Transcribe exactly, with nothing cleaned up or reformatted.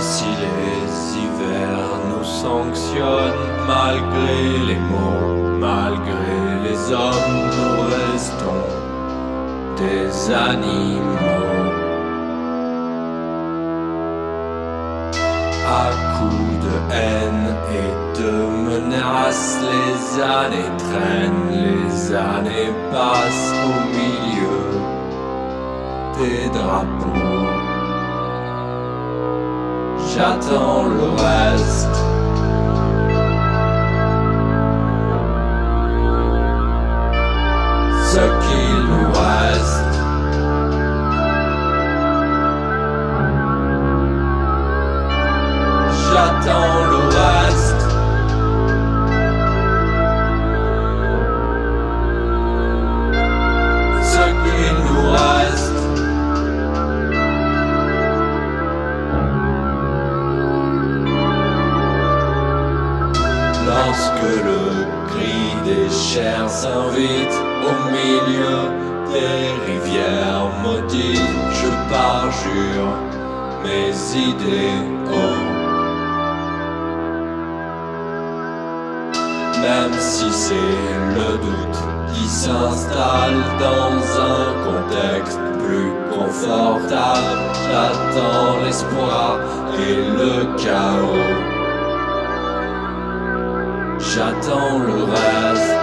si les hivers nous sanctionnent, malgré les mots, malgré les hommes, nous restons des animaux. À coups de haine et de menaces, les années traînent, les années passent au milieu des drapeaux. J'attends le reste. Ce qu'il nous reste. J'attends le reste. Ce qu'il nous reste. Lorsque le cri des chairs s'invite au milieu des rivières maudites, je parjure mes idéaux. Même si c'est le doute qui s'installe dans un contexte plus confortable, j'attends l'espoir et le chaos. J'attends le reste.